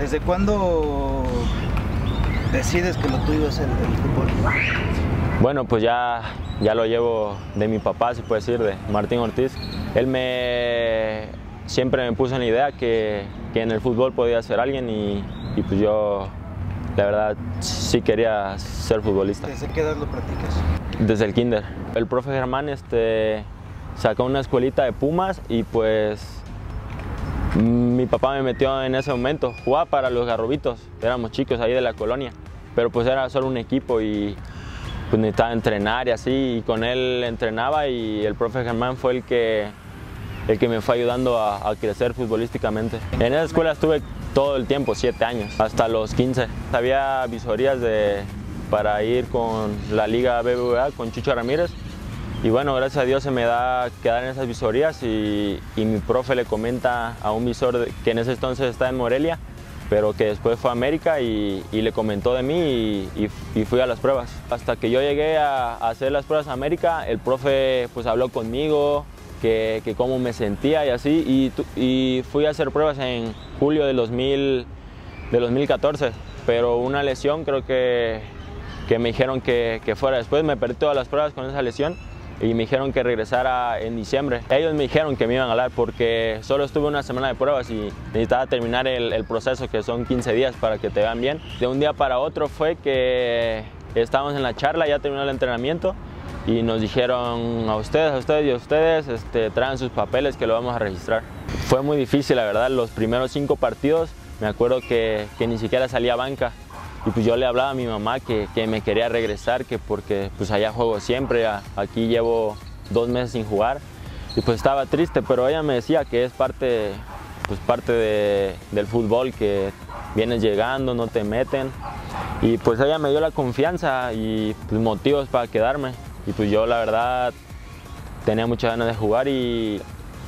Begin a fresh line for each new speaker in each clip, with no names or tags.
¿Desde cuándo decides que lo tuyo es el fútbol?
Bueno, pues ya lo llevo de mi papá, se puede decir, de Martín Ortiz. Él siempre me puso en la idea que en el fútbol podía ser alguien y pues yo, la verdad, sí quería ser futbolista.
¿Desde qué edad lo practicas?
Desde el kinder. El profe Germán sacó una escuelita de Pumas y pues mi papá me metió en ese momento. Jugaba para los Garrobitos, éramos chicos ahí de la colonia, pero pues era solo un equipo y pues necesitaba entrenar y así, y con él entrenaba y el profe Germán fue el que me fue ayudando a crecer futbolísticamente. En esa escuela estuve todo el tiempo, 7 años, hasta los 15. Había visorías para ir con la Liga BBVA, con Chucho Ramírez. Y bueno, gracias a Dios se me da quedar en esas visorías y mi profe le comenta a un visor que en ese entonces está en Morelia, pero que después fue a América y le comentó de mí y fui a las pruebas. Hasta que yo llegué a hacer las pruebas a América, el profe pues habló conmigo, que cómo me sentía y así, y fui a hacer pruebas en julio del 2014, pero una lesión creo que me dijeron que fuera. Después me perdí todas las pruebas con esa lesión y me dijeron que regresara en diciembre. Ellos me dijeron que me iban a hablar porque solo estuve una semana de pruebas y necesitaba terminar el proceso, que son 15 días para que te vean bien. De un día para otro fue que estábamos en la charla, ya terminó el entrenamiento y nos dijeron a ustedes traen sus papeles que lo vamos a registrar. Fue muy difícil, la verdad, los primeros 5 partidos me acuerdo que ni siquiera salía a banca. Y pues yo le hablaba a mi mamá que me quería regresar, que porque pues allá juego siempre, aquí llevo 2 meses sin jugar. Y pues estaba triste, pero ella me decía que es parte del fútbol, que vienes llegando, no te meten. Y pues ella me dio la confianza y pues, motivos para quedarme. Y pues yo la verdad tenía muchas ganas de jugar y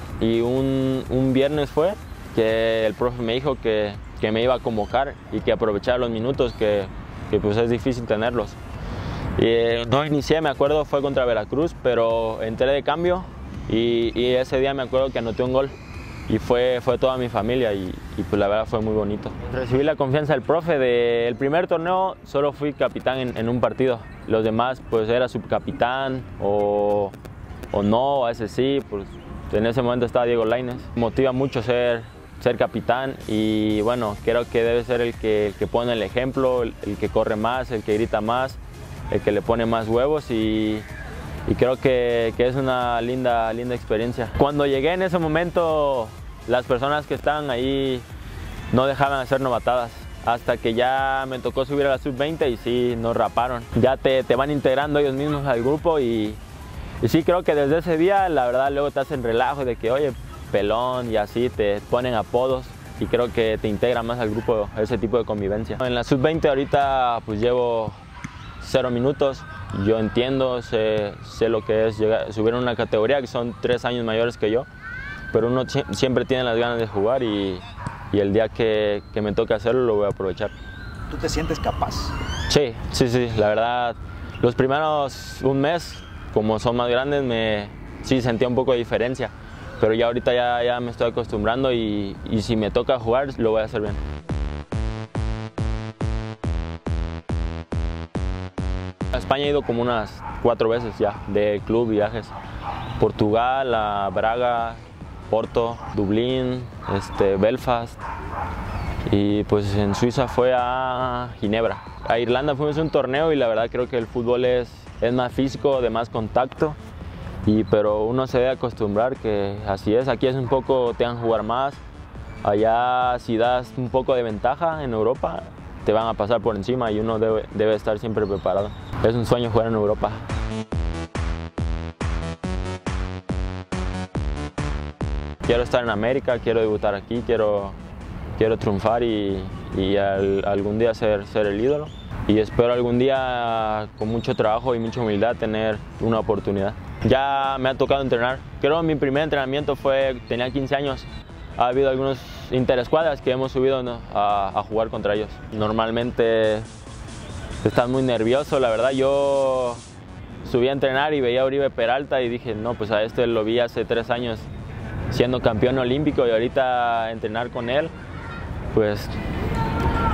un viernes fue que el profe me dijo que me iba a convocar y que aprovechara los minutos, que pues es difícil tenerlos. Y no inicié, me acuerdo, fue contra Veracruz, pero entré de cambio y ese día me acuerdo que anoté un gol y fue toda mi familia y pues la verdad fue muy bonito. Recibí la confianza del profe. Del primer torneo solo fui capitán en un partido, los demás pues era subcapitán o no, a ese sí, pues en ese momento estaba Diego Lainez. Motiva mucho ser capitán y bueno, creo que debe ser el que pone el ejemplo, el que corre más, el que grita más, el que le pone más huevos y creo que es una linda experiencia. Cuando llegué en ese momento, las personas que estaban ahí no dejaban de hacer novatadas, hasta que ya me tocó subir a la sub-20 y sí, nos raparon. Ya te van integrando ellos mismos al grupo y sí, creo que desde ese día, la verdad, luego te hacen relajo de que, oye, pelón y así, te ponen apodos y creo que te integra más al grupo ese tipo de convivencia. En la sub-20 ahorita pues llevo 0 minutos, yo entiendo, sé lo que es subir a una categoría que son 3 años mayores que yo, pero uno siempre tiene las ganas de jugar y el día que me toque hacerlo lo voy a aprovechar.
¿Tú te sientes capaz?
Sí, la verdad, los primeros un mes, como son más grandes, sí sentía un poco de diferencia. Pero ya ahorita ya me estoy acostumbrando y si me toca jugar, lo voy a hacer bien. A España he ido como unas 4 veces ya, de club, viajes. Portugal, a Braga, Porto, Dublín, Belfast. Y pues en Suiza fue a Ginebra. A Irlanda fuimos a un torneo y la verdad creo que el fútbol es más físico, de más contacto. Pero uno se debe acostumbrar que así es, aquí es un poco, te van a jugar más, allá si das un poco de ventaja en Europa, te van a pasar por encima y uno debe estar siempre preparado. Es un sueño jugar en Europa. Quiero estar en América, quiero debutar aquí, quiero triunfar y algún día ser el ídolo. Y espero algún día, con mucho trabajo y mucha humildad, tener una oportunidad. Ya me ha tocado entrenar. Creo que mi primer entrenamiento tenía 15 años. Ha habido algunos interescuadras que hemos subido, ¿no?, a jugar contra ellos. Normalmente estás muy nervioso, la verdad. Yo subí a entrenar y veía a Oribe Peralta y dije, no, pues a lo vi hace 3 años siendo campeón olímpico y ahorita entrenar con él, pues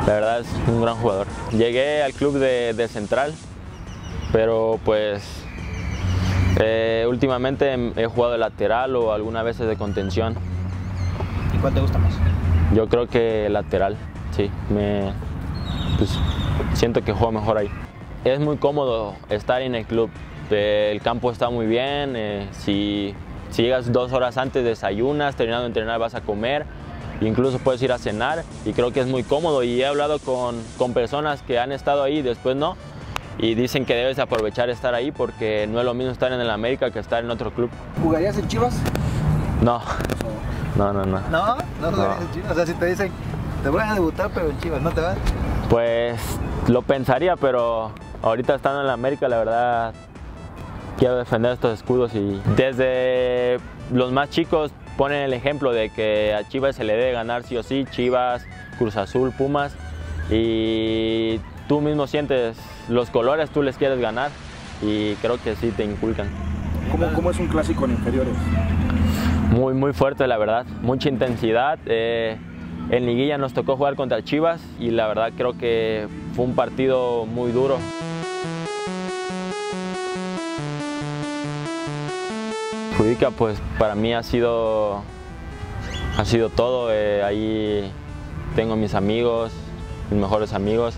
La verdad es un gran jugador. Llegué al club de Central, pero pues últimamente he jugado de lateral o algunas veces de contención.
¿Y cuál te gusta más?
Yo creo que lateral, sí. Pues, siento que juego mejor ahí. Es muy cómodo estar en el club. El campo está muy bien. Si llegas 2 horas antes, desayunas, terminando de entrenar vas a comer. Incluso puedes ir a cenar y creo que es muy cómodo. Y he hablado con personas que han estado ahí y después no. Y dicen que debes aprovechar estar ahí porque no es lo mismo estar en el América que estar en otro club.
¿Jugarías en Chivas?
No. No.
¿No? ¿No jugarías en Chivas? O sea, si te dicen, te voy a debutar pero en Chivas, ¿no te vas?
Pues lo pensaría, pero ahorita estando en el América, la verdad, quiero defender estos escudos. Y desde los más chicos ponen el ejemplo de que a Chivas se le debe ganar sí o sí, Chivas, Cruz Azul, Pumas, y tú mismo sientes los colores, tú les quieres ganar y creo que sí te inculcan.
¿Cómo es un clásico en inferiores?
Muy fuerte, la verdad, mucha intensidad. En liguilla nos tocó jugar contra Chivas y la verdad creo que fue un partido muy duro. Coyuca pues para mí ha sido todo. Ahí tengo mis amigos, mis mejores amigos.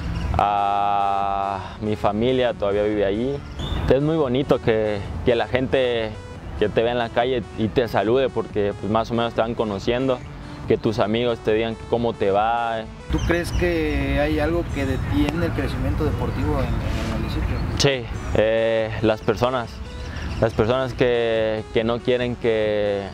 Mi familia todavía vive ahí. Es muy bonito que la gente que te vea en la calle y te salude porque pues, más o menos te van conociendo, que tus amigos te digan cómo te va.
¿Tú crees que hay algo que detiene el crecimiento deportivo en el municipio?
Sí, las personas que no quieren que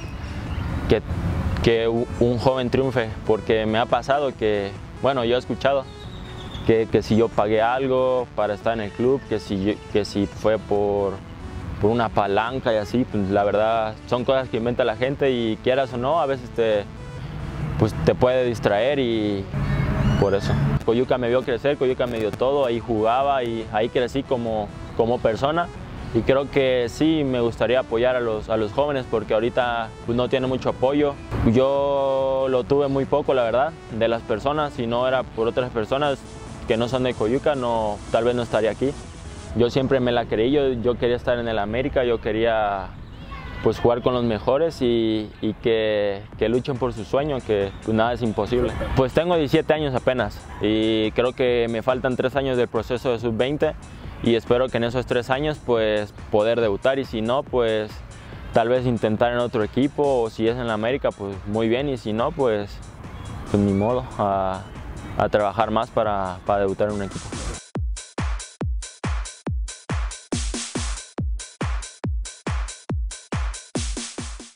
un joven triunfe, porque me ha pasado que, bueno, yo he escuchado que si yo pagué algo para estar en el club, que si fue por una palanca y así, pues la verdad son cosas que inventa la gente y quieras o no, a veces te puede distraer y por eso. Coyuca me vio crecer, Coyuca me dio todo, ahí jugaba y ahí crecí como persona y creo que sí me gustaría apoyar a los jóvenes porque ahorita pues, no tiene mucho apoyo. Yo lo tuve muy poco, la verdad, de las personas, si no era por otras personas que no son de Coyuca, tal vez no estaría aquí. Yo siempre me la creí, yo quería estar en el América, yo quería pues jugar con los mejores y que luchen por su sueño, que pues, nada es imposible. Pues tengo 17 años apenas y creo que me faltan 3 años del proceso de sub-20 y espero que en esos 3 años pues poder debutar y si no pues tal vez intentar en otro equipo o si es en la América pues muy bien y si no pues ni modo a trabajar más para debutar en un equipo.